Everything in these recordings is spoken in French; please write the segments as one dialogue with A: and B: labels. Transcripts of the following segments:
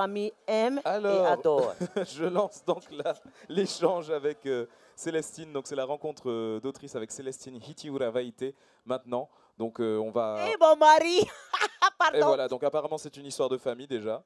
A: famille aime et
B: Alors,
A: adore.
B: je lance donc l'échange avec Célestine. Donc, c'est la rencontre d'autrice avec Célestine Hitiura-Vaïté maintenant. Donc, on va.
A: Et mon mari,
B: Et
A: pardon.
B: voilà, donc apparemment, c'est une histoire de famille déjà.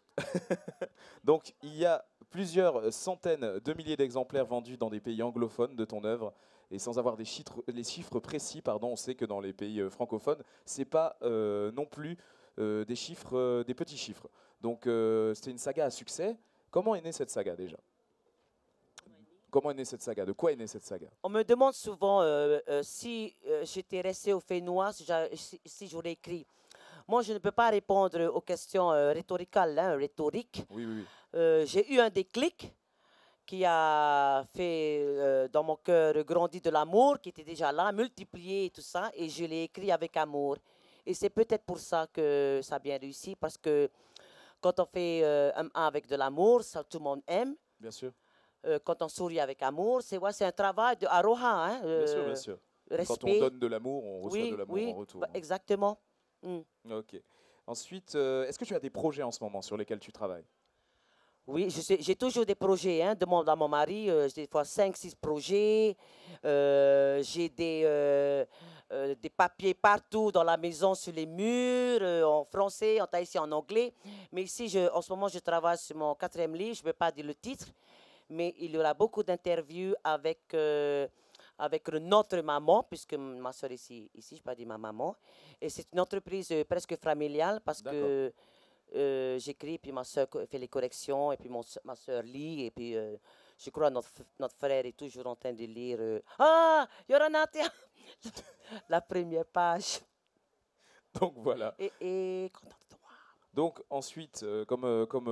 B: Donc, il y a plusieurs centaines de milliers d'exemplaires vendus dans des pays anglophones de ton œuvre. Et sans avoir les chiffres précis, pardon, on sait que dans les pays francophones, c'est pas non plus des chiffres, des petits chiffres. Donc, c'était une saga à succès. Comment est née cette saga déjà? Comment est née cette saga? De quoi est née cette saga?
A: On me demande souvent si j'étais restée au Fénois, si j'aurais écrit. Moi, je ne peux pas répondre aux questions rhétoricales, rhétoriques.
B: Oui, oui, oui.
A: J'ai eu un déclic qui a fait dans mon cœur grandir de l'amour, qui était déjà là, multiplié et tout ça, et je l'ai écrit avec amour. Et c'est peut-être pour ça que ça a bien réussi, parce que quand on fait un avec de l'amour, ça tout le monde aime.
B: Bien sûr.
A: Quand on sourit avec amour, c'est un travail de aroha, hein,
B: Bien sûr, bien sûr.
A: respect.
B: Quand on donne de l'amour, on reçoit de
A: Oui,
B: l'amour
A: oui,
B: en retour.
A: bah, exactement.
B: Ok. Ensuite, est-ce que tu as des projets en ce moment sur lesquels tu travailles?
A: Oui, j'ai toujours des projets, hein, demande à mon mari, j'ai des fois 5, 6 projets, j'ai des papiers partout dans la maison, sur les murs, en français, en tahitien, en anglais. Mais ici, en ce moment, je travaille sur mon 4e livre, je ne peux pas dire le titre, mais il y aura beaucoup d'interviews avec notre maman, puisque ma soeur est ici, je ne peux pas dire ma maman. Et c'est une entreprise presque familiale parce que j'écris, puis ma soeur fait les corrections, et puis ma soeur lit, et puis je crois notre frère est toujours en train de lire Ah, Yoranatia la première page.
B: Donc voilà.
A: Et contente de toi.
B: Donc ensuite, comme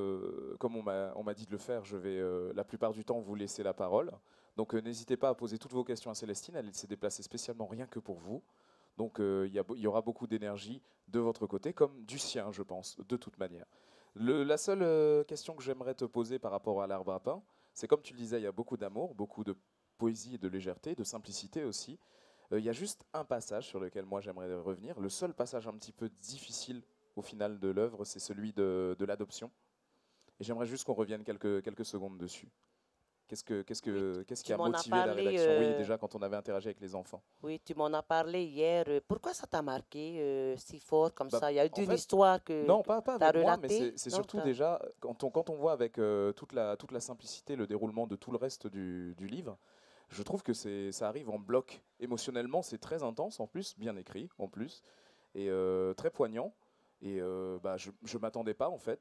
B: on m'a dit de le faire, je vais la plupart du temps vous laisser la parole. Donc n'hésitez pas à poser toutes vos questions à Célestine, elle s'est déplacée spécialement rien que pour vous. Donc il y aura beaucoup d'énergie de votre côté, comme du sien, je pense, de toute manière. La seule question que j'aimerais te poser par rapport à l'arbre à pain, c'est comme tu le disais, il y a beaucoup d'amour, beaucoup de poésie et de légèreté, de simplicité aussi. Il y a juste un passage sur lequel moi j'aimerais revenir. Le seul passage un petit peu difficile au final de l'œuvre, c'est celui de l'adoption. Et j'aimerais juste qu'on revienne quelques secondes dessus. Qu'est-ce qui a motivé la rédaction? Oui, déjà quand on avait interagi avec les enfants.
A: Oui, tu m'en as parlé hier. Pourquoi ça t'a marqué si fort comme
B: Bah,
A: ça? Il y a eu
B: en
A: une
B: fait,
A: histoire que
B: non, pas
A: tu as
B: avec moi, mais
A: relatée?
B: c'est
A: Non,
B: surtout déjà, quand on voit avec toute la simplicité, le déroulement de tout le reste du livre, je trouve que ça arrive en bloc. Émotionnellement, c'est très intense en plus, bien écrit en plus, et très poignant. Et bah, je ne m'attendais pas en fait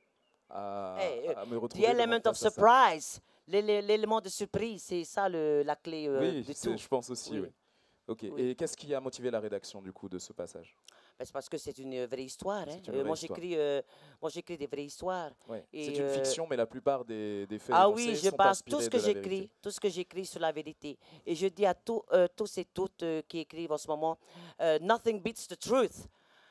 B: à me
A: The
B: retrouver
A: element of
B: face à ça.
A: surprise. L'élément de surprise, c'est ça la clé
B: Oui,
A: de tout.
B: je pense aussi, oui.
A: Oui,
B: Ok.
A: oui.
B: Et qu'est-ce qui a motivé la rédaction du coup de ce passage?
A: Ben, c'est parce que c'est une vraie histoire. Hein.
B: C'est une vraie histoire.
A: Moi, j'écris des vraies histoires.
B: Ouais. C'est
A: Et,
B: une fiction, mais la plupart des faits
A: ah oui,
B: énoncés
A: je
B: sont
A: base
B: inspirés de la vérité.
A: tout ce que j'écris sur la vérité. Et je dis à tous et toutes qui écrivent en ce moment, nothing beats the truth.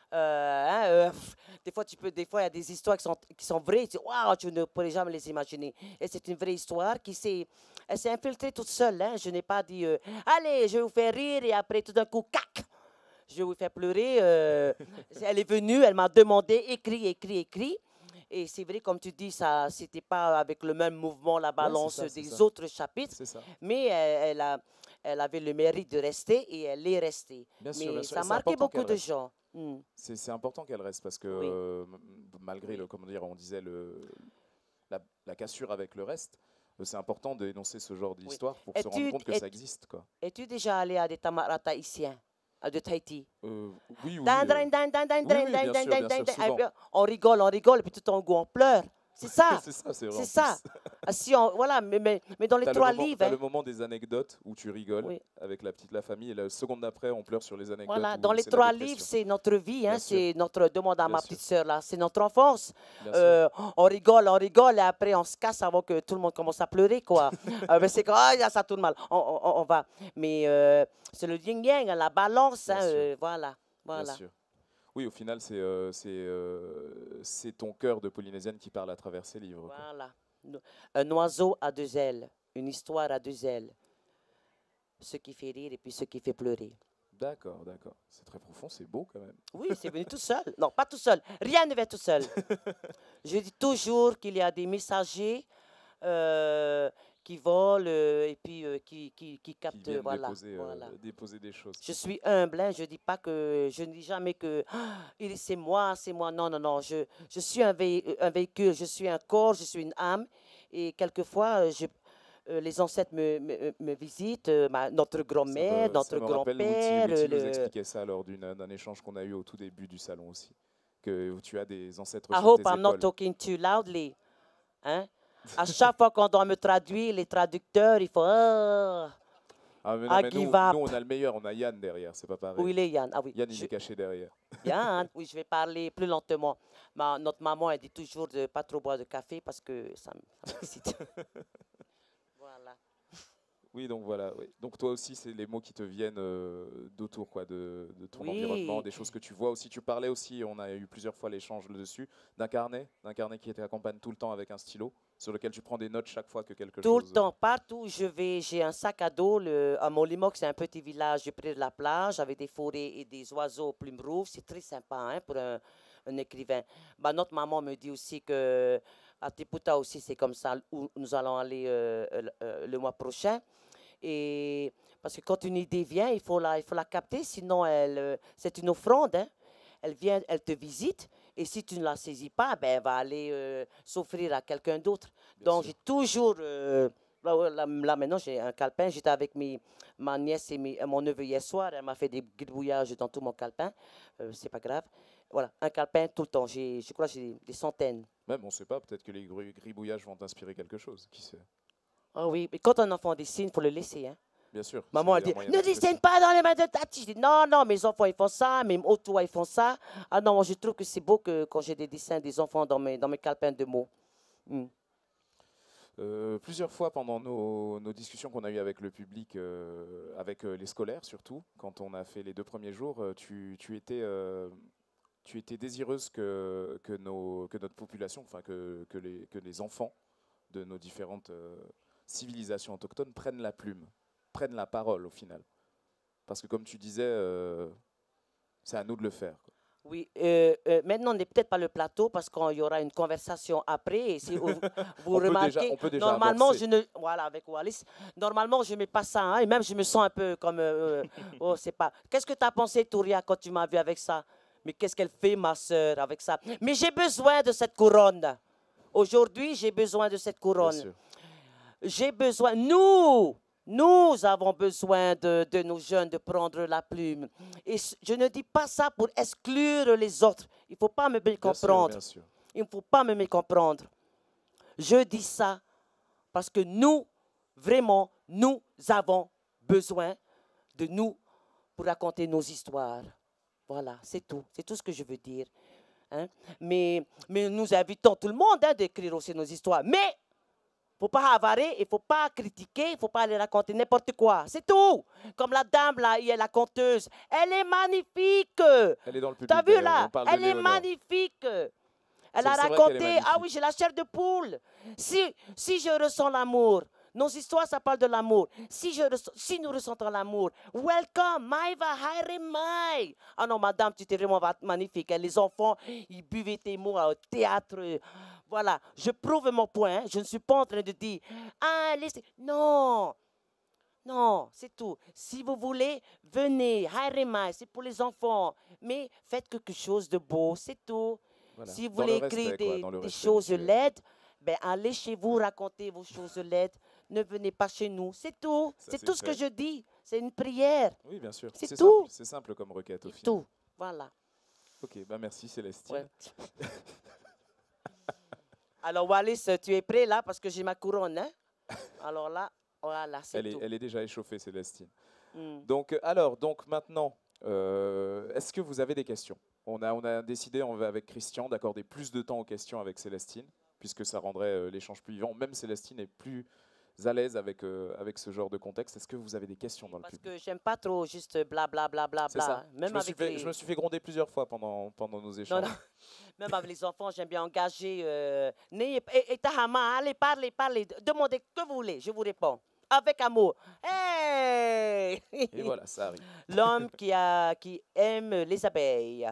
A: Des fois, il y a des histoires qui sont vraies. Tu dis, waouh, tu ne pourrais jamais les imaginer. Et c'est une vraie histoire elle s'est infiltrée toute seule. Hein. Je n'ai pas dit, allez, je vais vous faire rire et après tout d'un coup, cac, je vais vous faire pleurer. Elle est venue, elle m'a demandé, écrit. Et c'est vrai, comme tu dis, ça, c'était pas avec le même mouvement, la
B: Ouais,
A: balance
B: c'est
A: des
B: ça.
A: autres chapitres,
B: C'est ça.
A: mais elle avait le mérite de rester et elle est restée.
B: Bien sûr,
A: Mais
B: bien sûr.
A: ça
B: Et
A: a
B: c'est
A: marqué
B: important
A: beaucoup
B: qu'elle
A: de
B: reste.
A: gens.
B: C'est important qu'elle reste parce que
A: Oui.
B: malgré
A: Oui.
B: comment dire, on disait la cassure avec le reste, c'est important d'énoncer ce genre
A: Oui.
B: d'histoire pour se rendre compte que ça existe, quoi.
A: Es-tu déjà allé à des tamarata haïtiens, de Tahiti?
B: Oui, oui,
A: Dan, dan, dan, dan, dan, dan,
B: oui,
A: dan,
B: bien
A: dan,
B: sûr,
A: dan,
B: bien
A: dan,
B: sûr,
A: dan.
B: souvent.
A: On rigole, et puis tout en coup, on pleure. C'est ça.
B: C'est ça, c'est vrai
A: C'est
B: en
A: ça.
B: plus.
A: Ah, voilà, mais dans les
B: T'as
A: 3 livres,
B: le
A: hein,
B: moment des anecdotes où tu rigoles
A: oui.
B: avec la famille, et la seconde d'après, on pleure sur les anecdotes
A: Voilà,
B: où
A: dans les
B: c'est la
A: 3 livres,
B: dépression.
A: c'est notre vie, hein,
B: Bien sûr,
A: c'est notre demande à
B: bien
A: ma
B: sûr,
A: petite sœur là, c'est notre enfance.
B: bien sûr.
A: On rigole et après on se casse avant que tout le monde commence à pleurer quoi. Mais c'est quand ça tourne mal, on va. Mais c'est le yin yang, hein, la balance,
B: Bien
A: hein,
B: sûr,
A: voilà,
B: bien
A: voilà.
B: sûr. Oui, au final, c'est ton cœur de Polynésienne qui parle à travers ces livres, quoi.
A: Voilà. Un oiseau à 2 ailes, une histoire à 2 ailes. Ce qui fait rire et puis ce qui fait pleurer.
B: D'accord, d'accord. C'est très profond, c'est beau quand même.
A: Oui, c'est venu tout seul. Non, pas tout seul. Rien ne vient tout seul. Je dis toujours qu'il y a des messagers euh, qui volent et puis qui
B: Qui
A: captent.
B: viennent
A: Voilà,
B: déposer,
A: voilà.
B: déposer des choses.
A: Je suis humble, hein, je dis pas que, je ne dis jamais que c'est moi, c'est moi. Non, non, non. Je suis un véhicule, je suis un corps, je suis une âme. Et quelquefois, les ancêtres me visitent, notre grand-mère,
B: Ça
A: notre
B: me rappelle, Witty,
A: grand-père.
B: Witty nous expliquait ça lors d'un échange qu'on a eu au tout début du salon aussi, que tu as des ancêtres
A: I
B: sur
A: hope
B: tes
A: I'm not
B: épaules.
A: talking too loudly. Hein? À chaque fois qu'on doit me traduire, les traducteurs, il faut
B: Ah mais non, mais
A: give
B: nous,
A: up.
B: on a le meilleur, on a Yann derrière, c'est pas
A: Où
B: pareil.
A: il est, Yann? Ah oui.
B: Yann, il est caché derrière.
A: Yann, oui, je vais parler plus lentement. Notre maman, elle dit toujours de pas trop boire de café parce que ça m'excite. Voilà.
B: Oui, donc voilà. Oui. Donc toi aussi, c'est les mots qui te viennent d'autour, quoi, de ton
A: Oui.
B: environnement, des choses que tu vois aussi. Tu parlais aussi, on a eu plusieurs fois l'échange dessus, d'un carnet qui t'accompagne tout le temps avec un stylo, sur lequel tu prends des notes chaque fois que quelque
A: Tout
B: chose.
A: le temps, partout où je vais, j'ai un sac à dos. À Molimox, c'est un petit village près de la plage avec des forêts et des oiseaux plumes rouges. C'est très sympa hein, pour un écrivain. Notre maman me dit aussi que à Tiputa aussi, c'est comme ça où nous allons aller le mois prochain. Et parce que quand une idée vient, il faut la capter, sinon c'est une offrande. Hein. Elle vient, elle te visite, et si tu ne la saisis pas, ben, elle va aller s'offrir à quelqu'un d'autre. Donc, j'ai toujours. Là, maintenant, j'ai un calepin. J'étais avec ma nièce et mon neveu hier soir. Elle m'a fait des gribouillages dans tout mon calepin. C'est pas grave. Voilà, un calepin tout le temps. Je crois que j'ai des centaines.
B: Même, on ne sait pas, peut-être que les gribouillages vont t'inspirer quelque chose, qui sait.
A: Ah oui, mais quand un enfant dessine, il faut le laisser. Hein.
B: Bien sûr.
A: Maman a dit, ne dessine pas dans les mains de Tati. Je dis, non, non, mes enfants, ils font ça, même autour, ils font ça. Ah non, moi, je trouve que c'est beau que quand j'ai des dessins des enfants dans mes calepins de mots. Mm.
B: Plusieurs fois pendant nos discussions qu'on a eues avec le public, avec les scolaires surtout, quand on a fait les 2 premiers jours, tu étais désireuse que notre population, enfin que les enfants de nos différentes civilisations autochtones prennent la plume, prennent la parole au final. Parce que comme tu disais, c'est à nous de le faire. Quoi.
A: Oui, maintenant, on n'est peut-être pas le plateau parce qu'il y aura une conversation après. Et si vous remarquez,
B: on peut déjà
A: normalement,
B: amorcer.
A: voilà, avec Wallis, normalement, je ne mets pas ça. Hein, et même, je me sens un peu comme. Oh, c'est pas. Qu'est-ce que tu as pensé, Touria, quand tu m'as vu avec ça? Mais qu'est-ce qu'elle fait, ma sœur, avec ça? Mais j'ai besoin de cette couronne. Aujourd'hui, j'ai besoin de cette couronne. J'ai besoin. Nous avons besoin de nos jeunes de prendre la plume. Et je ne dis pas ça pour exclure les autres. Il ne faut pas me mécomprendre.
B: Bien sûr.
A: Il ne faut pas me mécomprendre. Je dis ça parce que nous, vraiment, nous avons besoin de nous pour raconter nos histoires. Voilà, c'est tout. C'est tout ce que je veux dire. Hein? Mais nous invitons tout le monde hein, d'écrire aussi nos histoires. Mais il ne faut pas avarer, il ne faut pas critiquer, il ne faut pas aller raconter n'importe quoi. C'est tout. Comme la dame, là, hier, la conteuse. Elle est magnifique.
B: Elle est dans le public.
A: Tu as vu, là? Elle est magnifique. Elle a raconté, ah oui, j'ai la chair de poule. Si je ressens l'amour, nos histoires, ça parle de l'amour. Si nous ressentons l'amour, welcome, Maïva, Hairemai. Ah non, madame, tu étais vraiment magnifique. Les enfants, ils buvaient tes mots au théâtre. Voilà, je prouve mon point. Hein. Je ne suis pas en train de dire, ah, laissez. Non, non, c'est tout. Si vous voulez, venez, Hairemai, c'est pour les enfants. Mais faites quelque chose de beau, c'est tout. Voilà. Si vous voulez écrire des choses laides, ben allez chez vous, racontez vos choses laides. Ne venez pas chez nous. C'est tout. C'est tout ce que je dis. C'est une prière.
B: Oui, bien sûr.
A: C'est tout.
B: C'est simple comme requête au final.
A: Tout. Voilà.
B: Ok, bah merci Célestine.
A: Ouais. Alors Wallis, tu es prêt là parce que j'ai ma couronne. Hein? Alors là, voilà, c'est tout.
B: Elle est déjà échauffée, Célestine. Donc maintenant, est-ce que vous avez des questions? On a décidé avec Christian d'accorder plus de temps aux questions avec Célestine, puisque ça rendrait l'échange plus vivant. Même Célestine est plus à l'aise avec ce genre de contexte. Est-ce que vous avez des questions dans le public?
A: Parce que j'aime pas trop juste blablabla. Bla, bla, bla. Même
B: je me suis fait gronder plusieurs fois pendant nos échanges.
A: Non. Même avec les enfants, j'aime bien engager. Allez, parlez. Demandez que vous voulez, je vous réponds. avec amour. Hey!
B: Et voilà, ça arrive.
A: L'homme qui aime les abeilles.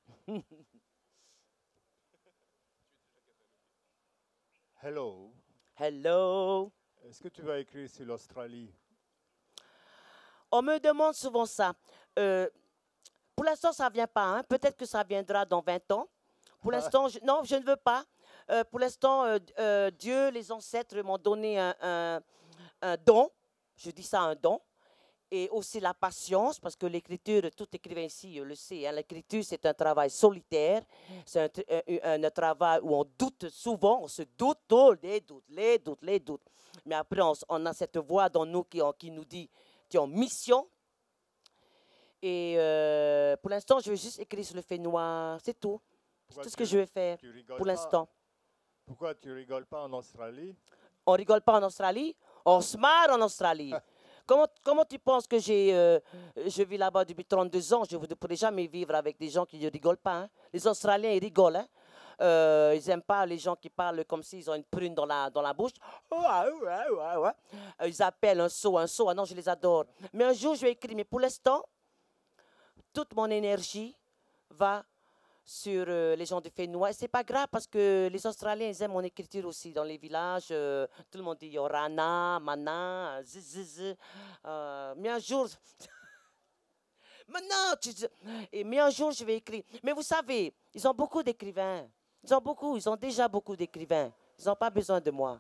C: Hello.
A: Hello.
C: Est-ce que tu vas écrire sur l'Australie?
A: On me demande souvent ça. Pour l'instant, ça ne vient pas. Hein. Peut-être que ça viendra dans 20 ans. Pour l'instant, non, je ne veux pas. Pour l'instant, Dieu, les ancêtres m'ont donné un don. Je dis ça, un don. Et aussi la patience, parce que l'écriture, tout écrivain ici le sait, hein, l'écriture, c'est un travail solitaire. C'est un travail où on doute souvent, on se doute, les doutes. Mais après, on a cette voix dans nous qui nous dit, tu es en mission. Et pour l'instant, je vais juste écrire sur le fait noir, c'est tout. C'est tout ce que je vais faire pour l'instant.
C: Pourquoi tu rigoles pas en Australie?
A: On rigole pas en Australie, on se marre en Australie. Comment tu penses que je vis là-bas depuis 32 ans? Je ne pourrais jamais vivre avec des gens qui ne rigolent pas. Hein. Les Australiens, ils rigolent. Hein. Ils n'aiment pas les gens qui parlent comme s'ils ont une prune dans la bouche. Ils appellent un saut. Ah non, je les adore. Mais un jour, je vais écrire. Mais pour l'instant, toute mon énergie va sur les gens de Fénois. Ce n'est pas grave parce que les Australiens, ils aiment mon écriture aussi dans les villages. Tout le monde dit Yorana, Mana, Ziziz. Mais un jour... mais un jour, je vais écrire. Mais vous savez, ils ont beaucoup d'écrivains. Ils ont déjà beaucoup d'écrivains. Ils n'ont pas besoin de moi.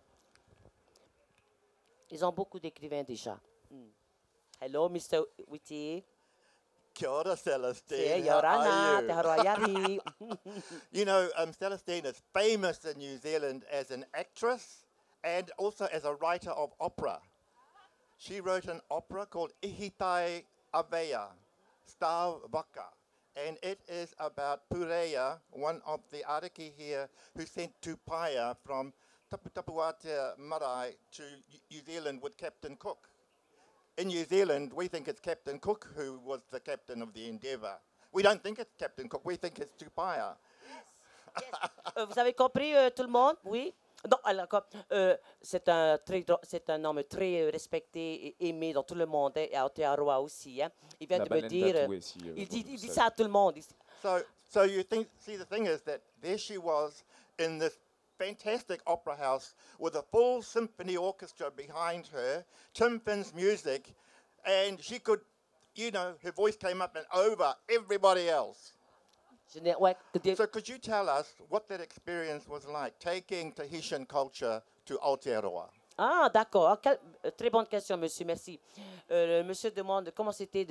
A: Ils ont beaucoup d'écrivains déjà. Hello, Mr. Whitty.
D: Kia ora, Celestine.
A: Te
D: How
A: Yorana,
D: are
A: te
D: you?
A: Haroayari.
D: You know, Celestine is famous in New Zealand as an actress and also as a writer of opera. She wrote an opera called Ihitai Aveya, Star Waka, and it is about Purea, one of the ariki here, who sent Tupaia from Taputapuatea Marae to New Zealand with Captain Cook. In New Zealand, we think it's Captain Cook who was the captain of the Endeavour. We don't think it's Captain Cook, we think it's Tupaia.
A: Yes. Vous avez compris, tout le monde? Oui? Non, alors, c'est un homme très respecté et aimé dans tout le monde, et à Aotearoa aussi. Hein. Il vient de me dire... il dit ça à tout le monde.
D: So you think, see, the thing is that there she was in this fantastic opera house with a full symphony orchestra behind her, Tim Finn's music, and she could, you know, her voice came up and over everybody else. So could you tell us what that experience was like, taking Tahitian culture to Aotearoa?
A: Ah, d'accord. Très bonne question, monsieur. Merci. Le monsieur demande comment c'était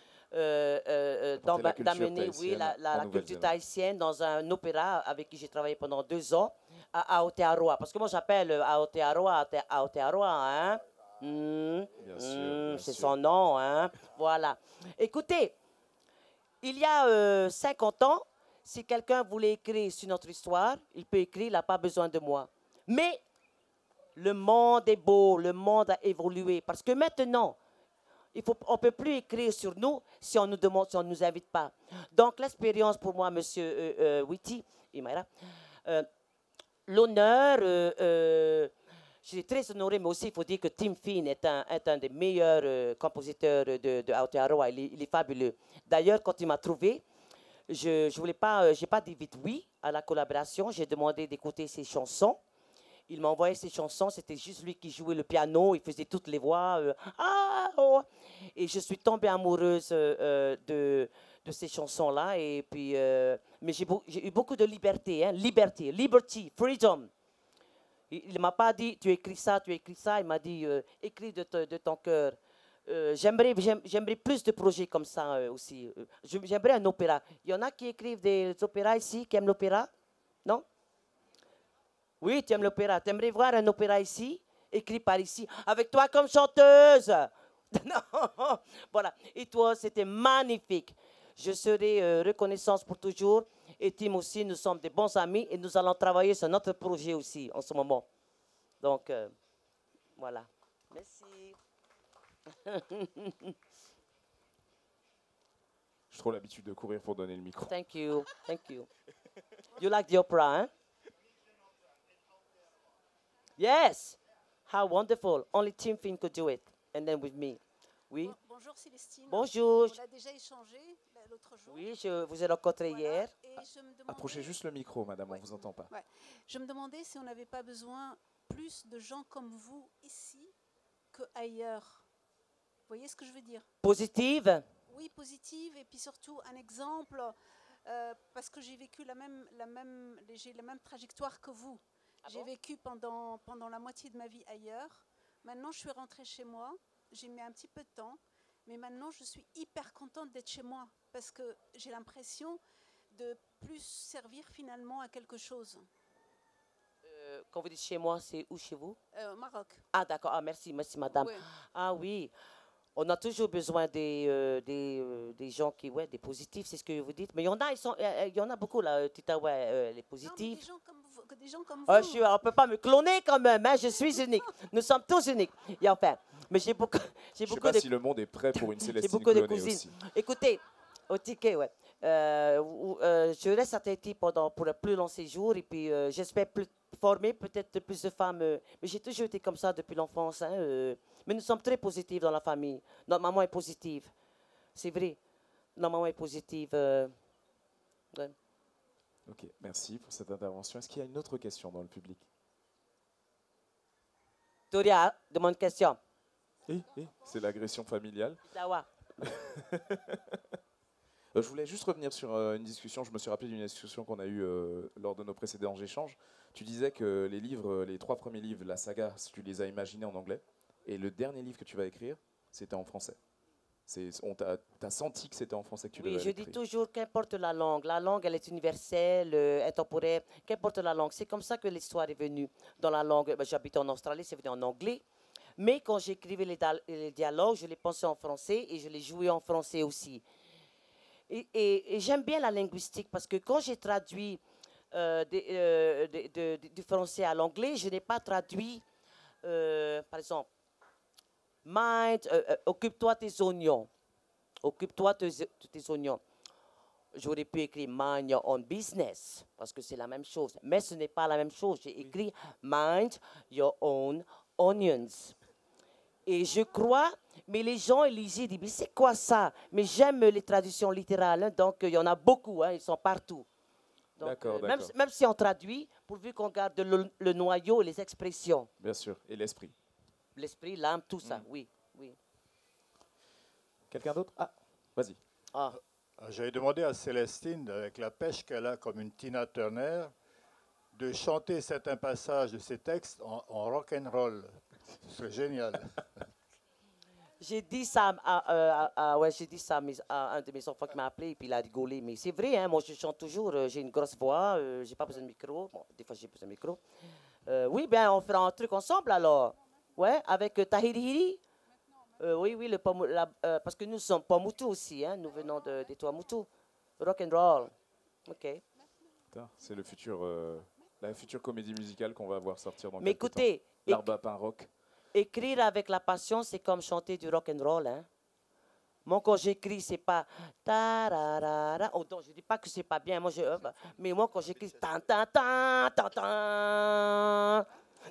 A: d'amener la culture tahitienne dans un opéra avec qui j'ai travaillé pendant 2 ans à Aotearoa. Parce que moi, j'appelle Aotearoa, hein? C'est son nom, hein? Voilà. Écoutez, il y a 50 ans, si quelqu'un voulait écrire sur notre histoire, il peut écrire, il n'a pas besoin de moi. Mais le monde est beau, le monde a évolué. Parce que maintenant, on ne peut plus écrire sur nous si on nous demande, si on ne nous invite pas. Donc, l'expérience pour moi, monsieur Whitty, l'honneur, je suis très honoré, mais aussi il faut dire que Tim Finn est un des meilleurs compositeurs de Aotearoa. Il est fabuleux. D'ailleurs, quand il m'a trouvé, je voulais pas, j'ai pas dit vite oui à la collaboration. J'ai demandé d'écouter ses chansons. Il m'a envoyé ses chansons, c'était juste lui qui jouait le piano, il faisait toutes les voix. Et je suis tombée amoureuse de ces chansons-là. Et puis, mais j'ai eu beaucoup de liberté, hein, liberty, freedom. Il ne m'a pas dit, tu écris ça. Il m'a dit, écris de ton cœur. J'aimerais plus de projets comme ça aussi. J'aimerais un opéra. Il y en a qui écrivent des opéras ici, qui aiment l'opéra? Non? Oui, tu aimes l'opéra. Tu aimerais voir un opéra ici, écrit par ici, avec toi comme chanteuse. Non, voilà. Et toi, c'était magnifique. Je serai reconnaissante pour toujours. Et Tim aussi, nous sommes des bons amis et nous allons travailler sur notre projet aussi en ce moment. Donc, voilà. Merci.
B: J'ai trop l'habitude de courir pour donner le micro.
A: Thank you. You like the opera, hein? Yes. How wonderful. Only Tim Finn could do it. And then with me. Oui.
E: Bonjour Célestine.
A: Bonjour.
E: On a déjà échangé l'autre jour.
A: Oui, je vous ai rencontré
E: Voilà,
A: hier.
E: et je me demandais-
B: Approchez juste le micro, madame,
E: Ouais.
B: on vous entend pas.
E: Ouais. Je me demandais si on n'avait pas besoin plus de gens comme vous ici qu'ailleurs. Vous voyez ce que je veux dire?
A: Positive.
E: Oui, positive, et puis surtout un exemple, parce que j'ai vécu j'ai la même trajectoire que vous.
A: Ah
E: J'ai
A: bon?
E: vécu pendant la moitié de ma vie ailleurs. Maintenant, je suis rentrée chez moi. J'ai mis un petit peu de temps, mais maintenant, je suis hyper contente d'être chez moi parce que j'ai l'impression de plus servir finalement à quelque chose.
A: Quand vous dites chez moi, c'est où chez vous?
E: Au Maroc.
A: Ah, d'accord. Ah, merci, merci, madame.
E: Ouais.
A: Ah oui. On a toujours besoin des gens qui, ouais, des positifs, c'est ce que vous dites. Mais il y en a, il y en a beaucoup là, Tita, ouais, les
E: Non, mais
A: positifs.
E: des gens comme vous. Des gens comme
A: Ah,
E: vous.
A: on ne peut pas me cloner quand même, hein, je suis unique. Nous sommes tous uniques. Et enfin, mais j'ai beaucoup,
B: Je sais
A: beaucoup
B: pas
A: de...
B: si le monde est prêt pour une Célestine
A: beaucoup de
B: clonée
A: cousines.
B: aussi.
A: Écoutez, au ticket, ouais. Je reste à Tahiti pour un plus long séjour et puis j'espère former peut-être plus de femmes. Mais j'ai toujours été comme ça depuis l'enfance. Hein, mais nous sommes très positifs dans la famille. Notre maman est positive. C'est vrai. Notre maman est positive. Ouais.
B: Ok, merci pour cette intervention. Est-ce qu'il y a une autre question dans le public?
A: Toria, demande une question.
B: C'est l'agression familiale.
A: Tawa.
B: Je voulais juste revenir sur une discussion. Je me suis rappelé d'une discussion qu'on a eue lors de nos précédents échanges. Tu disais que les livres, les 3 premiers livres, la saga, tu les as imaginés en anglais. Et le dernier livre que tu vas écrire, c'était en français. T'as senti que c'était en français que tu
A: Oui,
B: devais
A: je dis
B: l'écrire.
A: toujours, qu'importe la langue, elle est universelle, intemporelle, qu'importe la langue. C'est comme ça que l'histoire est venue dans la langue. Ben, j'habite en Australie, c'est venu en anglais. Mais quand j'écrivais les dialogues, je les pensais en français et je les jouais en français aussi. Et j'aime bien la linguistique parce que quand j'ai traduit du français à l'anglais, je n'ai pas traduit, par exemple, mind, occupe-toi tes oignons. Occupe-toi de tes oignons. J'aurais pu écrire mind your own business parce que c'est la même chose. Mais ce n'est pas la même chose. J'ai écrit mind your own onions. Et je crois, mais les gens ils lisaient, ils disent, mais c'est quoi ça? Mais j'aime les traductions littérales, hein, donc il y en a beaucoup, hein, ils sont partout. Donc,
B: D'accord,
A: même,
B: d'accord.
A: même si on traduit, pourvu qu'on garde le noyau et les expressions.
B: Bien sûr, et l'esprit.
A: L'esprit, l'âme, tout ça, oui, oui.
B: Quelqu'un d'autre? Ah, vas-y.
A: Ah,
C: J'avais demandé à Célestine, avec la pêche qu'elle a comme une Tina Turner, de chanter certains passages de ses textes en rock and roll. Ce serait génial.
A: j'ai dit ça, ouais, j'ai dit ça à un de mes enfants qui m'a appelé et puis il a rigolé. Mais c'est vrai, hein, moi je chante toujours, j'ai une grosse voix, j'ai pas besoin de micro. Bon, des fois j'ai besoin de micro. Oui, bien on fera un truc ensemble alors. Ouais, avec Tahiri. Oui, oui, parce que nous sommes Pomotu aussi, hein, nous venons des Tuamotu. Rock and roll. OK.
B: C'est le futur, la future comédie musicale qu'on va voir sortir dans
A: Mais
B: quelques temps.
A: écoutez,
B: L'Arbre à pain rock.
A: écrire avec la passion, c'est comme chanter du rock and roll. Hein. Moi, quand j'écris, c'est pas tararara. Oh non, je dis pas que c'est pas bien. Moi, mais moi, quand j'écris tan tan tan tan tan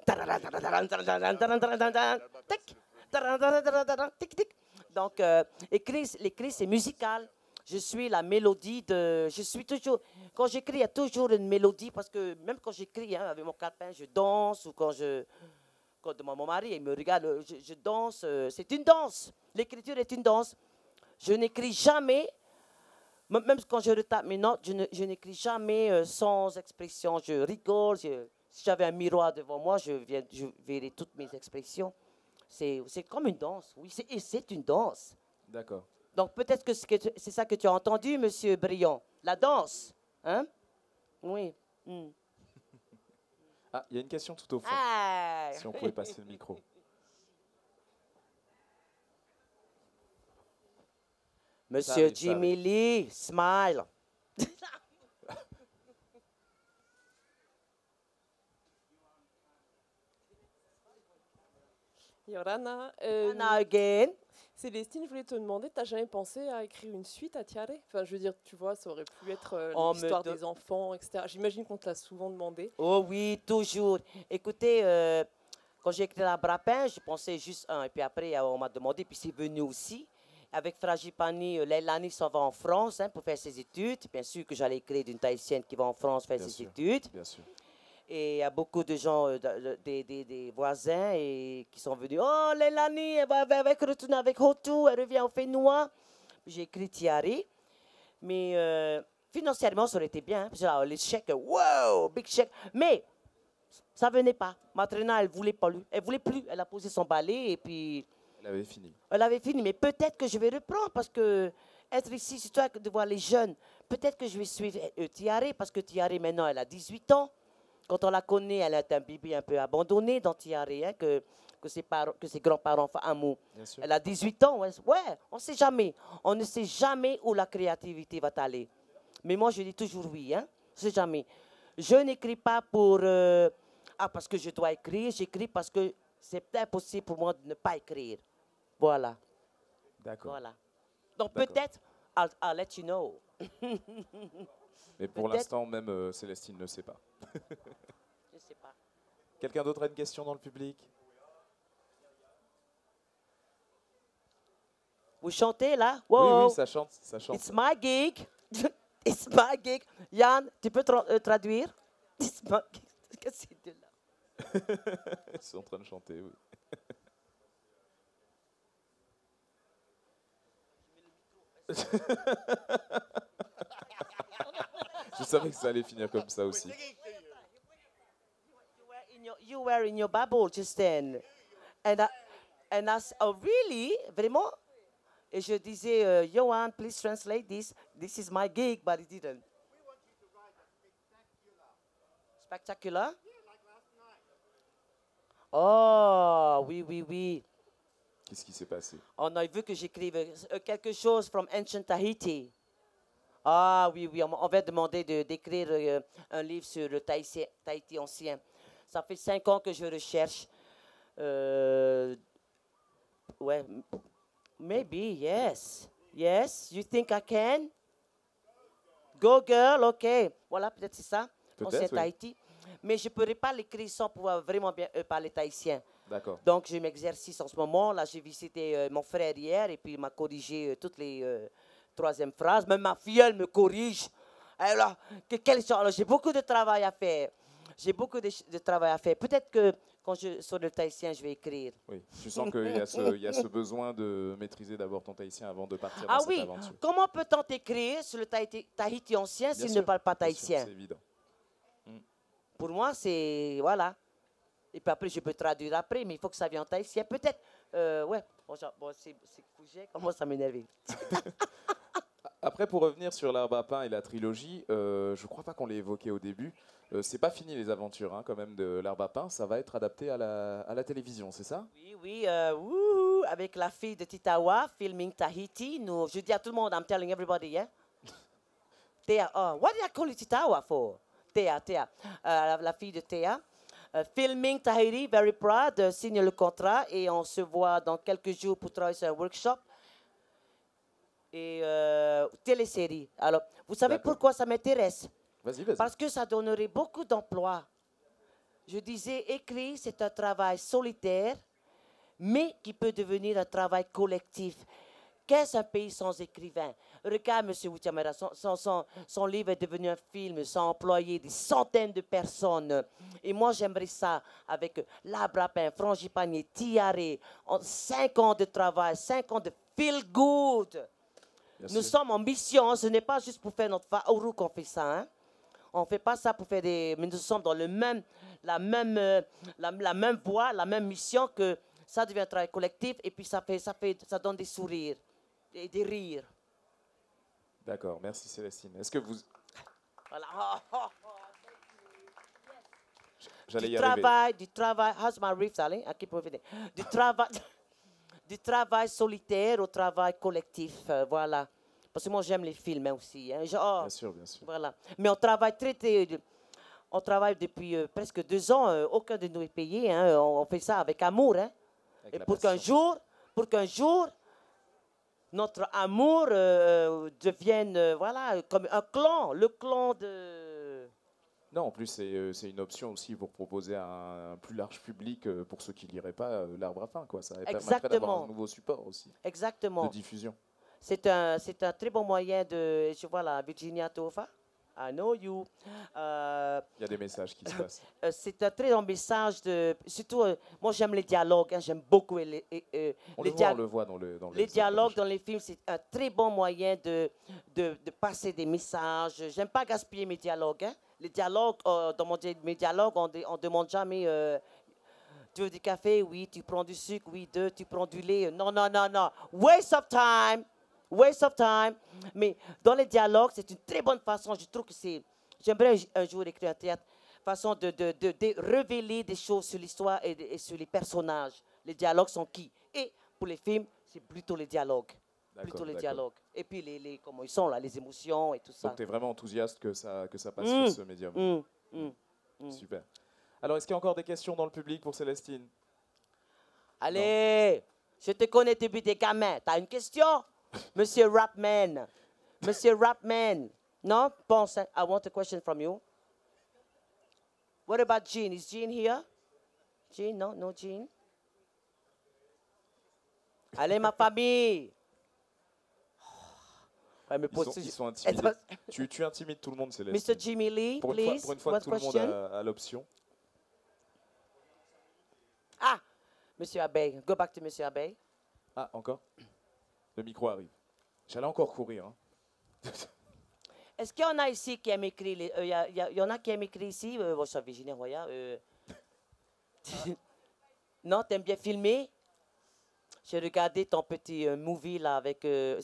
A: donc, l'écrit, c'est musical. Je suis la mélodie de... Je suis toujours... Quand j'écris, il y a toujours une mélodie parce que même quand j'écris hein, avec mon calepin, je danse ou quand mon mari il me regarde, je danse. C'est une danse. L'écriture est une danse. Je n'écris jamais, même quand je retape mes notes, je n'écris jamais sans expression. Je rigole. Si j'avais un miroir devant moi, je verrais toutes mes expressions. C'est comme une danse, oui, c'est une danse.
B: D'accord.
A: Donc peut-être que c'est ça que tu as entendu, Monsieur Briand, la danse, hein? Oui. Mm.
B: Ah, il y a une question tout au fond.
A: Ah.
B: Si on pouvait passer le micro.
A: Monsieur
B: arrive, ça
A: Jimmy Lee, smile.
F: Yorana,
A: Now again.
F: Célestine, je voulais te demander, t'as jamais pensé à écrire une suite à Tiare? Enfin, je veux dire, tu vois, ça aurait pu être l'histoire des enfants, etc. J'imagine qu'on te l'a souvent demandé.
A: Oh oui, toujours. Écoutez, Quand j'ai écrit L'Arbre-à-Pain, je pensais juste un. Et puis après, on m'a demandé, puis c'est venu aussi. Avec Frangipani, Leilani s'en va en France pour faire ses études. Bien sûr que j'allais écrire d'une Tahitienne qui va en France faire ses études.
B: Bien sûr.
A: Et il y a beaucoup de gens, des voisins qui sont venus. Oh, Leilani, elle va retourner avec Hotu, elle revient au Fénois. J'ai écrit Tiari. Mais financièrement, ça aurait été bien. Les chèques, wow, big chèque. Mais ça venait pas. Matrena, elle voulait pas. Elle voulait plus. Elle a posé son balai et puis.
B: Elle avait fini.
A: Elle avait fini. Mais peut-être que je vais reprendre parce que être ici, c'est toi de voir les jeunes. Peut-être que je vais suivre Tiare parce que Tiare maintenant, elle a 18 ans. Quand on la connaît, elle est un bébé un peu abandonné dans Tiare, que ses grands-parents font un mot. Elle a 18 ans. Ouais, on ne sait jamais. On ne sait jamais où la créativité va aller. Mais moi, je dis toujours oui. Je ne sais jamais. Je n'écris pas pour... parce que je dois écrire. J'écris parce que c'est impossible pour moi de ne pas écrire. Voilà.
B: D'accord.
A: Voilà. Donc peut-être, I'll let you know.
B: Mais pour l'instant, même Célestine ne sait pas.
A: Je ne sais pas.
B: Quelqu'un d'autre a une question dans le public?
A: Vous chantez là? Wow.
B: Oui, ça chante.
A: It's my gig. It's my gig. Yann, tu peux traduire? It's my gig. Qu'est-ce que c'est de là?
B: Ils sont en train de chanter, oui. Je savais que ça allait finir comme ça aussi.
A: You were in your bubble just then. And I said, oh really? Vraiment? Et je disais, Johan, please translate this. This is my gig, but he didn't. Spectacular? Oh, oui.
B: Qu'est-ce qui s'est passé?
A: On a vu que j'écrive quelque chose from Ancient Tahiti. Ah oui, on va demander d'écrire un livre sur le Tahiti ancien. Ça fait 5 ans que je recherche. Ouais, maybe, yes. Yes, you think I can? Go girl, ok. Voilà, peut-être c'est ça. Ancien Tahiti. Mais je ne pourrais pas l'écrire sans pouvoir vraiment bien parler tahitien.
B: D'accord.
A: Donc, je m'exercice en ce moment. Là, j'ai visité mon frère hier et puis il m'a corrigé toutes les troisième phrases. Même ma fille, elle me corrige. Alors, j'ai beaucoup de travail à faire. Peut-être que quand je sur le tahitien, je vais écrire.
B: Oui, je sens qu'il y a ce besoin de maîtriser d'abord ton tahitien avant de partir dans cette aventure.
A: Comment peut-on écrire sur le Tahiti ancien s'il ne parle pas tahitien?
B: C'est évident.
A: Pour moi, c'est... Voilà. Et puis après, je peux traduire après, mais il faut que ça vienne en tahitien. Peut-être... ouais. Bon, c'est Fouget, comment ça m'énerve.
B: Après, pour revenir sur L'Arbre-à-Pain et la trilogie, je ne crois pas qu'on l'ait évoqué au début. C'est pas fini les aventures quand même de L'Arbre-à-Pain. Ça va être adapté à la télévision, c'est ça?
A: Oui. Avec la fille de Titawa, Filming Tahiti. Je dis à tout le monde, I'm telling everybody, yeah? Thea, what did I call you Titawa for? Thea. La fille de Thea. Filming Tahiti, very proud, signe le contrat et on se voit dans quelques jours pour travailler sur un workshop. Et télésérie. Alors, vous savez pourquoi ça m'intéresse?
B: Vas-y.
A: Parce que ça donnerait beaucoup d'emplois. Je disais, écrire, c'est un travail solitaire, mais qui peut devenir un travail collectif. Qu'est-ce un pays sans écrivain? Regarde, M. Wutiamera, son livre est devenu un film sans employé, des centaines de personnes. Et moi, j'aimerais ça avec L'Arbre-à-Pain, Frangipani, Tiare, 5 ans de travail, 5 ans de feel good. Nous sommes en mission, ce n'est pas juste pour faire notre Faourou qu'on fait ça. On ne fait pas ça pour faire des... Mais nous sommes dans la même voie, la même mission, que ça devient un travail collectif et puis ça donne des sourires et des rires.
B: D'accord, merci Célestine. Est-ce que vous...
A: Voilà.
B: J'allais y arriver.
A: Du travail, how's my riff, darling? I keep repeating. Du travail solitaire au travail collectif, voilà. Parce que moi, j'aime les films aussi.
B: Bien sûr.
A: Voilà. Mais on travaille on travaille depuis presque 2 ans. Aucun de nous est payé. On fait ça avec amour. Et pour qu'un jour, notre amour devienne, voilà, comme un clan. Le clan de...
B: Non, en plus, c'est une option aussi pour proposer à un plus large public, pour ceux qui ne liraient pas, l'arbre à pain, quoi. Ça permettrait d'avoir un nouveau support aussi
A: Exactement.
B: de diffusion.
A: C'est un très bon moyen de... Je vois la Virginia Tova. I know you.
B: Il y a des messages qui se passent.
A: C'est un très bon message de... Surtout, moi j'aime les dialogues. Hein, j'aime beaucoup
B: On le voit dans
A: les dialogues dans les films. C'est un très bon moyen de passer des messages. J'aime pas gaspiller mes dialogues. Hein. Les dialogues, dans mes dialogues, on ne demande jamais... tu veux du café? Oui. Tu prends du sucre? Oui. Tu prends du lait? Non, non, non, non. Waste of time. Waste of time. Mais dans les dialogues, c'est une très bonne façon. Je trouve que c'est... J'aimerais un jour écrire un théâtre. Façon de révéler des choses sur l'histoire et sur les personnages. Les dialogues sont qui? Et pour les films, c'est plutôt les dialogues. Plutôt les dialogues. Et puis comment ils sont là, les émotions et tout ça.
B: Donc tu es vraiment enthousiaste que ça passe sur ce médium. Super. Alors, est-ce qu'il y a encore des questions dans le public pour Célestine?
A: Allez, je te connais depuis des gamins. Tu as une question? Monsieur Rapman. Monsieur Rapman. No? Pense, I want a question from you. What about Jean? Is Jean here? Jean? No? No Jean? Allez, ma famille. Ouais, mais
B: ils sont intimidés. tu intimides tout le monde, Célestine.
A: Mr. Jimmy Lee,
B: pour
A: please.
B: Pour une fois que tout le monde a l'option.
A: Ah, Monsieur Abeille. Go back to Monsieur Abeille.
B: Ah, encore? Le micro arrive. J'allais encore courir. Hein.
A: Est-ce qu'il y en a ici qui aiment écrire? Il y en a qui aiment écrire ici? Ça, Virginie Roya. Non, t'aimes bien filmer? J'ai regardé ton petit movie là avec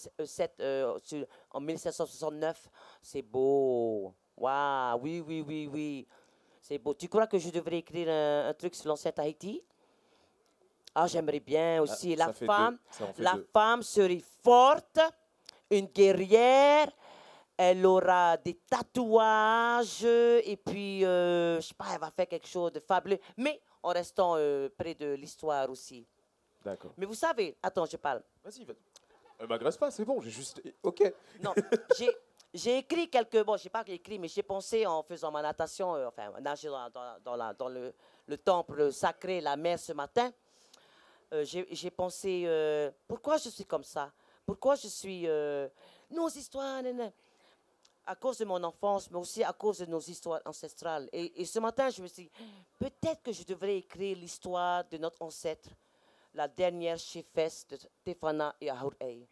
A: en 1769. C'est beau. Waouh, oui. C'est beau. Tu crois que je devrais écrire un truc sur l'ancien Tahiti? Ah, j'aimerais bien aussi. La femme serait forte, une guerrière. Elle aura des tatouages et puis, je sais pas, elle va faire quelque chose de fabuleux. Mais en restant près de l'histoire aussi.
B: D'accord.
A: Mais vous savez, attends, je parle.
B: Vas-y. M'agresse pas, c'est bon, j'ai juste... OK.
A: Non, j'ai écrit quelques... Bon, je n'ai pas écrit, mais j'ai pensé en faisant ma natation, enfin, nager dans le temple sacré, la mer ce matin. J'ai pensé, pourquoi je suis comme ça? Pourquoi je suis... nos histoires, à cause de mon enfance, mais aussi à cause de nos histoires ancestrales. Et ce matin, je me suis dit, peut-être que je devrais écrire l'histoire de notre ancêtre, la dernière chefesse de Tefana et Ahurei.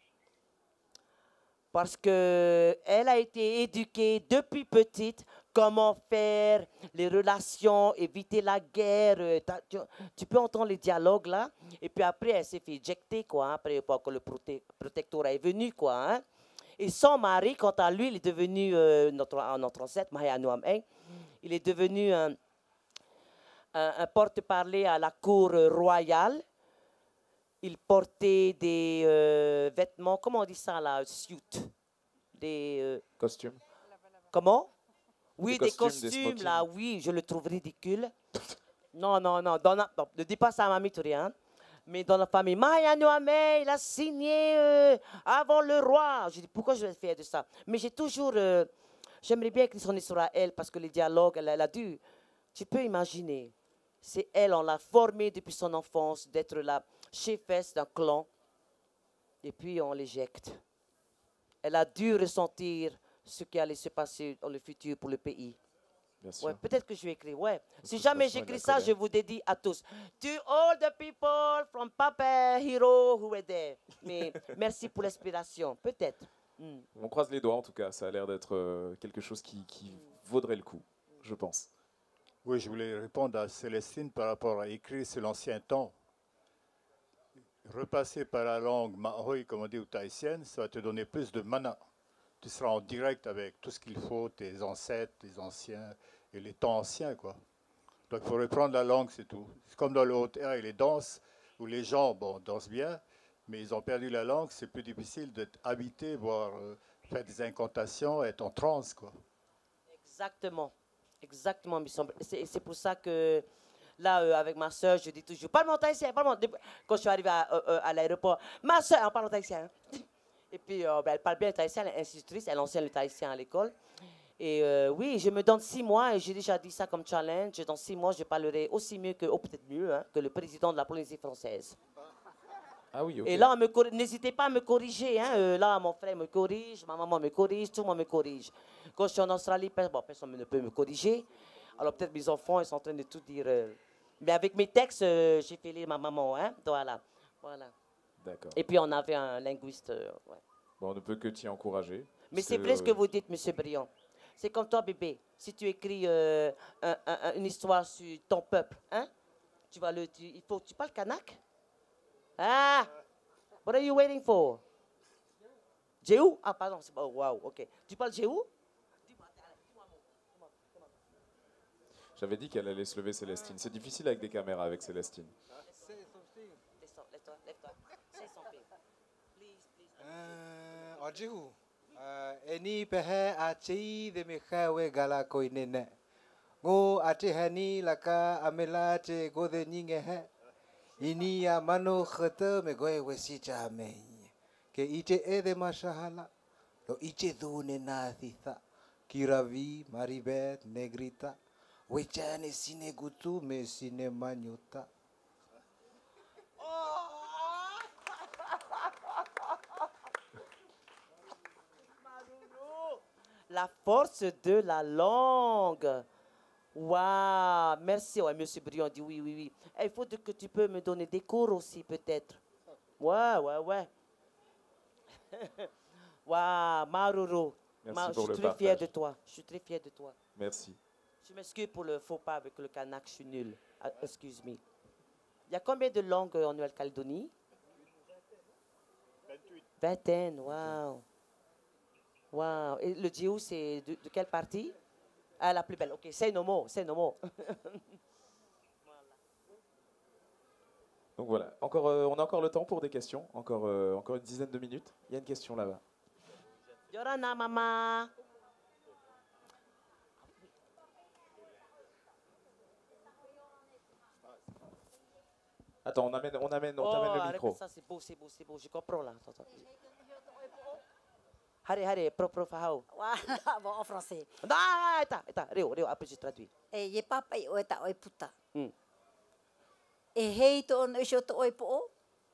A: Parce qu'elle a été éduquée depuis petite, comment faire les relations, éviter la guerre. Tu peux entendre les dialogues là. Et puis après, elle s'est fait éjecter, quoi, après que le protectorat est venu, quoi. Hein. Et son mari, quant à lui, il est devenu, notre ancêtre, Mahayanoameng, il est devenu un porte-parler à la cour royale. Il portait des vêtements, comment on dit ça là, suit, des
B: costumes.
A: Comment? Oui, des costumes là, oui, je le trouve ridicule. Non, ne dis pas ça à mamie, tu rien. Mais dans la famille, Mahayanoameng, il a signé avant le roi. Je dis, pourquoi je vais faire de ça? Mais j'ai toujours, j'aimerais bien écrire son histoire à elle, parce que les dialogues, elle a dû, tu peux imaginer, c'est elle, on l'a formée depuis son enfance, d'être la chefesse d'un clan, et puis on l'éjecte. Elle a dû ressentir ce qui allait se passer dans le futur pour le pays. Ouais, peut-être que je vais écrire. Ouais. Si jamais j'écris ça, je vous dédie à tous. To all the people from Papa Hero who were there. Mais merci pour l'inspiration. Peut-être.
B: On croise les doigts en tout cas. Ça a l'air d'être quelque chose qui vaudrait le coup, je pense.
C: Oui, je voulais répondre à Célestine par rapport à écrire sur l'ancien temps. Repasser par la langue maori, comme on dit, ou tahitienne, ça va te donner plus de mana. Tu seras en direct avec tout ce qu'il faut, tes ancêtres, tes anciens, et les temps anciens, quoi. Donc, il faut reprendre la langue, c'est tout. C'est comme dans le haut-air et les danses, où les gens, bon, dansent bien, mais ils ont perdu la langue, c'est plus difficile d'être habité, voire faire des incantations, être en transe, quoi.
A: Exactement. Exactement, c'est pour ça que là, avec ma soeur, je dis toujours, parle mon tahitien, parle mon... Quand je suis arrivée à l'aéroport, ma soeur, parle mon tahitien. Et puis, elle parle bien le tahitien, elle est institutrice, elle enseigne le tahitien à l'école. Et oui, je me donne 6 mois et j'ai déjà dit ça comme challenge. Dans 6 mois, je parlerai aussi mieux que, ou peut-être mieux, hein, que le président de la Polynésie française.
B: Ah oui, ok.
A: Et là, n'hésitez pas à me corriger. Hein. Là, mon frère me corrige, ma maman me corrige, tout le monde me corrige. Quand je suis en Australie, personne ne peut me corriger. Alors peut-être mes enfants, ils sont en train de tout dire. Mais avec mes textes, j'ai fait lire ma maman. Hein. Voilà.
B: D'accord.
A: Et puis on avait un linguiste. Ouais.
B: Bon, on ne peut que t'y encourager.
A: Mais c'est vrai ce que vous dites, M. Briand. C'est comme toi, bébé. Si tu écris une histoire sur ton peuple, hein, tu parles kanak? Ah! What are you waiting for? Jéhu? Ah, pardon. Oh, wow, ok. Tu parles Jéhu?
B: J'avais dit qu'elle allait se lever, Célestine. C'est difficile avec des caméras avec Célestine.
A: Lève-toi. Say something. Please.
G: Ojihu. Eni pehe achi de mechawe gala koinene. Go ate hani laka amela te gode ningehe. Ini ya mano khata me goe wesicha me. Ke ite ede mashahala. Lo ite dune na thitha. Kiravi, Maribeth, Negrita. Wechane sine gutu me sine manyuta.
A: La force de la langue. Waouh, merci. Ouais, Monsieur Briand dit oui. Il faut que tu peux me donner des cours aussi, peut-être. Ouais. Waouh, Maruru.
B: Merci
A: Je
B: pour
A: suis
B: le
A: très fière de
B: partage.
A: toi. Je suis très fière de toi.
B: Merci.
A: Je m'excuse pour le faux pas avec le kanak, je suis nul. Excuse-moi. Il y a combien de langues en Nouvelle-Calédonie? 20, waouh. Waouh. Et le Jéhu, c'est de quelle partie? Ah, la plus belle. Ok, c'est no more.
B: Donc voilà. Encore, on a encore le temps pour des questions. Encore une dizaine de minutes. Il y a une question là-bas.
A: Yorana, maman.
B: Attends, on t'amène le micro.
A: Ça, c'est beau. Je comprends là. Attends. Harry, pro, fahau.
H: Voilà, bon, en français.
A: Non, attends, Réo, après je traduis.
H: E ye papa i oe ta oe puta.
A: Mm.
H: E hei to ono isho to oe po o?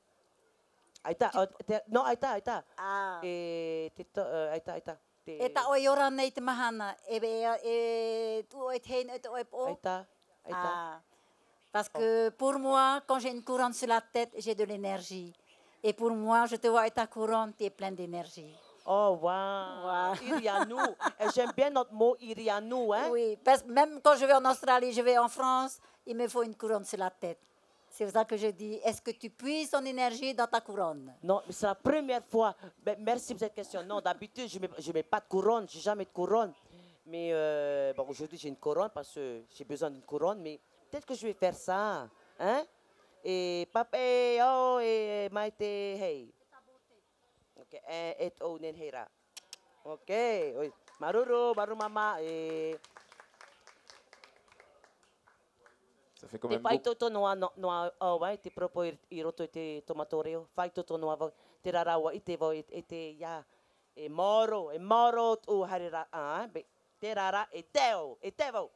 A: Aita.
H: Ah.
A: Aita.
H: E ta oe ora nei te mahana. E tu oe te hei no te oe po o?
A: Aita.
H: Ah. Parce que pour moi, quand j'ai une couronne sur la tête, j'ai de l'énergie. Et pour moi, je te vois avec ta couronne, tu es plein d'énergie.
A: Oh, wow. Irianou. J'aime bien notre mot Irianou, hein?
H: Oui, parce que même quand je vais en Australie, je vais en France, il me faut une couronne sur la tête. C'est pour ça que je dis, est-ce que tu puises ton énergie dans ta couronne?
A: Non, mais c'est la première fois. Merci pour cette question. Non, d'habitude, je mets pas de couronne, j'ai jamais de couronne. Mais aujourd'hui, j'ai une couronne parce que j'ai besoin d'une couronne, mais peut-être que je vais faire ça, hein? Et papa, et maite, hey. Ok, et nenhera. Ok, oui. Maruru, mama, et.
B: Ça fait quand même
A: Te fai
B: beaucoup.
A: toto noa awai, te propo I roto te tomatoreo. Fai toto noa te rarawa I te vo e te ya. E moro tu harira. Te rara e tevo.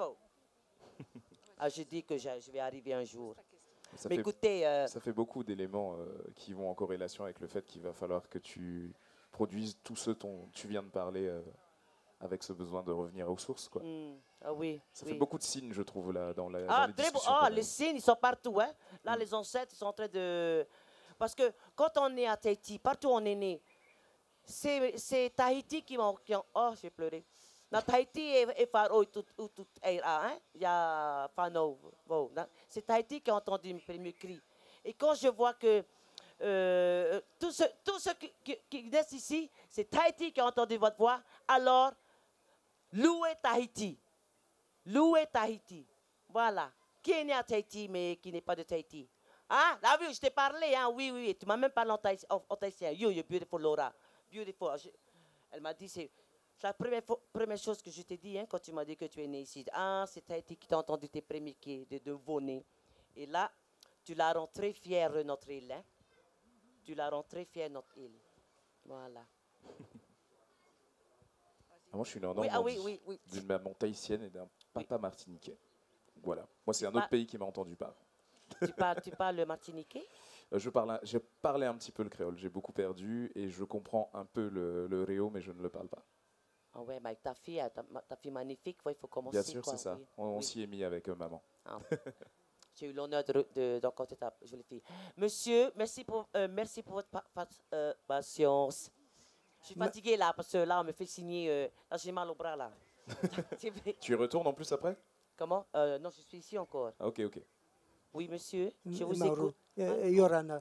A: Ah, je dis que je vais arriver un jour.
B: Ça
A: Mais
B: fait,
A: écoutez,
B: ça fait beaucoup d'éléments qui vont en corrélation avec le fait qu'il va falloir que tu produises tout ce dont tu viens de parler avec ce besoin de revenir aux sources, quoi.
A: Ah oui.
B: Ça fait beaucoup de signes, je trouve, là, dans les
A: Très beau.
B: discussions. qu'on a
A: Les
B: eues.
A: signes, ils sont partout. Hein? Là, les ancêtres, ils sont en train de... Parce que quand on est à Tahiti, partout où on est né, c'est Tahiti qui ont... Oh, j'ai pleuré. Na Tahiti et Faro, tout hein? Il y a Fano. Bon, c'est Tahiti qui a entendu mes premiers cris. Et quand je vois que tous ceux qui naissent ici, c'est Tahiti qui a entendu votre voix, alors louez Tahiti. Louez Tahiti. Voilà. Qui est né à Tahiti, mais qui n'est pas de Tahiti? Ah, là, oui, je t'ai parlé, hein? Oui. Tu m'as même parlé en tahitien. You're beautiful, Laura. Beautiful. Elle m'a dit, c'est la première chose que je t'ai dit, hein, quand tu m'as dit que tu es né ici. Ah, c'est Tahiti qui t'a entendu tes premiers qui de nouveau-nés. Et là, tu la rends très fière, notre île. Hein? Tu la rends très fière, notre île. Voilà.
B: Moi, je suis né en
A: Oui,
B: Normandie,
A: oui.
B: d'une maman tahitienne et d'un papa martiniquais. Voilà. Moi, c'est un autre pays qui m'a entendu parler.
A: Tu parles le martiniquais?
B: J'ai parlé un petit peu le créole. J'ai beaucoup perdu et je comprends un peu le réo, mais je ne le parle pas.
A: Ah ouais, mais ta fille magnifique, il faut commencer.
B: Bien sûr,
A: quoi,
B: c'est ça.
A: oui.
B: On s'y est mis avec maman.
A: Ah. J'ai eu l'honneur de rencontrer ta jolie fille. Monsieur, merci pour votre patience. Je suis fatiguée là, parce que là, on me fait signer. Là, j'ai mal au bras là.
B: Tu y retournes en plus après?
A: Comment? Non, je suis ici encore.
B: Ah, ok.
A: Oui, monsieur, je vous
I: Mauro,
A: écoute.
I: Yorana,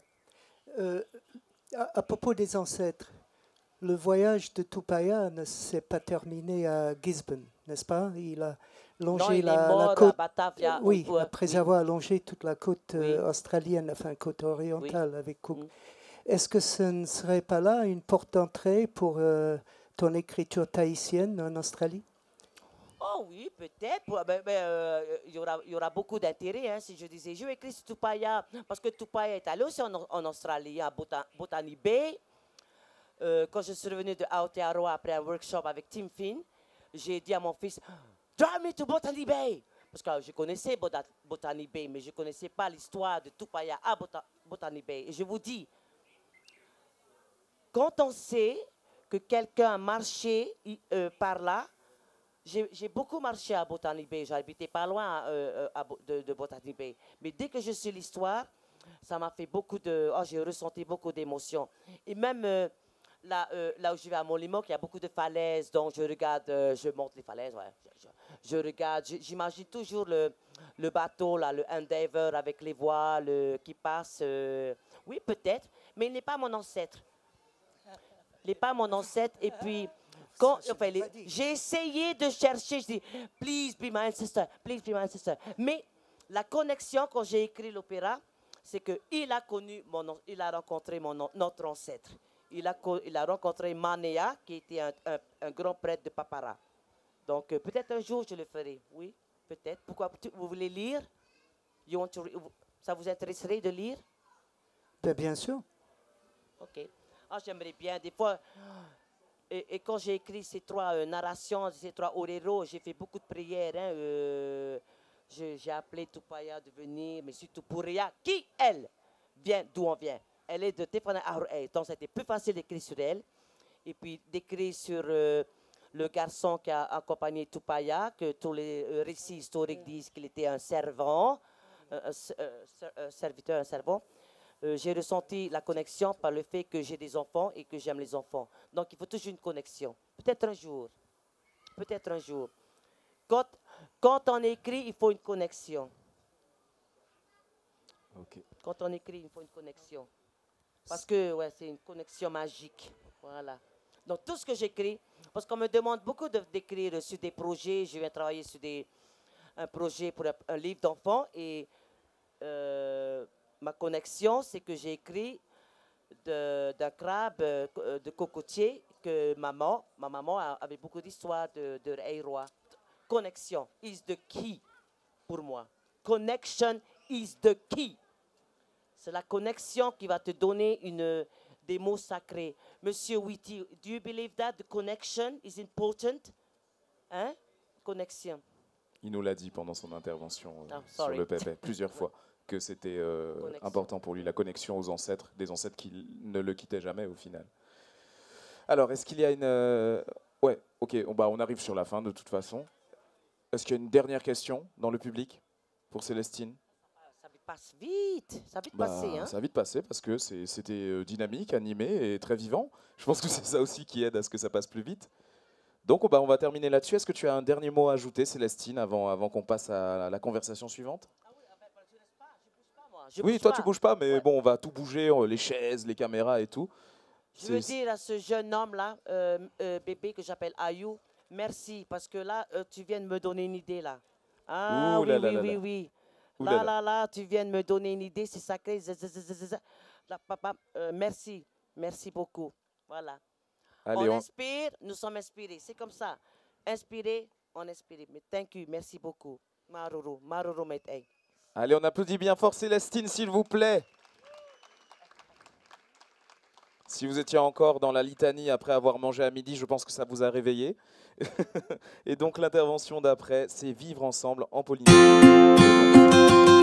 I: à propos des ancêtres, le voyage de Tupaya ne s'est pas terminé à Gisborne, n'est-ce pas? Il a longé la côte.
A: À Batavia.
I: Oui, après avoir longé toute la côte australienne, enfin côte orientale avec Cook. Est-ce que ce ne serait pas là une porte d'entrée pour ton écriture tahitienne en Australie?
A: Oh oui, peut-être. Il y aura beaucoup d'intérêt hein, si je disais. Je vais écrire sur Tupaya, parce que Tupaya est allé aussi en Australie, à Botany Bay. Quand je suis revenu de Aotearoa après un workshop avec Tim Finn, j'ai dit à mon fils, drive me to Botany Bay. Parce que je connaissais Botany Bay, mais je ne connaissais pas l'histoire de Tupaya à Botany Bay. Et je vous dis, quand on sait que quelqu'un a marché par là, j'ai beaucoup marché à Botany Bay, j'habitais pas loin de Botany Bay. Mais dès que je suis l'histoire, ça m'a fait beaucoup de... Oh, j'ai ressenti beaucoup d'émotions. Et même là où je vais à Molimoc, il y a beaucoup de falaises, donc je regarde, je monte les falaises, ouais. Je regarde, j'imagine toujours le bateau, là, le Endeavour avec les voiles qui passent. Oui, peut-être, mais il n'est pas mon ancêtre. Il n'est pas mon ancêtre, et puis... J'ai essayé de chercher, je dis, please be my ancestor, please be my ancestor. Mais la connexion, quand j'ai écrit l'opéra, c'est qu'il a rencontré notre ancêtre. Il a rencontré Manea, qui était un grand prêtre de Papara. Donc, peut-être un jour, je le ferai. Oui, peut-être. Pourquoi vous voulez lire? Ça vous intéresserait de lire?
I: Bien sûr.
A: OK. Ah, j'aimerais bien. Des fois... Et quand j'ai écrit ces 3 narrations, ces 3 oreros, j'ai fait beaucoup de prières. Hein, j'ai appelé Tupaya de venir, mais surtout Purea, qui, elle, vient d'où on vient. Elle est de Tefana Aroe, donc c'était plus facile d'écrire sur elle. Et puis d'écrire sur le garçon qui a accompagné Tupaya, que tous les récits historiques disent qu'il était un servant, un serviteur, un servant. J'ai ressenti la connexion par le fait que j'ai des enfants et que j'aime les enfants. Donc, il faut toujours une connexion. Peut-être un jour. Peut-être un jour. Quand on écrit, il faut une connexion.
B: Okay.
A: Quand on écrit, il faut une connexion. Parce que c'est une connexion magique. Voilà. Donc, tout ce que j'écris, parce qu'on me demande beaucoup d'écrire sur des projets. Je viens travailler sur un projet pour un livre d'enfants et... ma connexion, c'est que j'ai écrit d'un crabe de cocotier que ma maman avait beaucoup d'histoires de Reiroa. Connexion is the key pour moi. Connection is the key. C'est la connexion qui va te donner des mots sacrés. Monsieur Witty, do you believe that the connection is important? Hein? Connexion.
B: Il nous l'a dit pendant son intervention sur le Pépé plusieurs fois. Que c'était important pour lui, la connexion aux ancêtres, des ancêtres qui ne le quittaient jamais au final. Alors, est-ce qu'il y a une... Ouais, ok, on arrive sur la fin de toute façon. Est-ce qu'il y a une dernière question dans le public pour Célestine?
A: Ça passe vite, ça a vite passé. Hein?
B: Ça a vite passé parce que c'était dynamique, animé et très vivant. Je pense que c'est ça aussi qui aide à ce que ça passe plus vite. Donc, on va terminer là-dessus. Est-ce que tu as un dernier mot à ajouter, Célestine, avant qu'on passe à la conversation suivante? Oui, toi tu bouges pas, mais bon, on va tout bouger, les chaises, les caméras et tout.
A: Je veux dire à ce jeune homme-là, bébé que j'appelle Ayou, merci, parce que là, tu viens de me donner une idée, là. Ah, oui. Là, tu viens de me donner une idée, c'est sacré. Là, papa, merci beaucoup. Voilà.
B: Allez,
A: on inspire, nous sommes inspirés, c'est comme ça. Inspiré, on inspire. Mais thank you, merci beaucoup. Maruru, mate.
B: Allez, on applaudit bien fort Célestine, s'il vous plaît. Si vous étiez encore dans la litanie après avoir mangé à midi, je pense que ça vous a réveillé. Et donc l'intervention d'après, c'est vivre ensemble en Polynésie.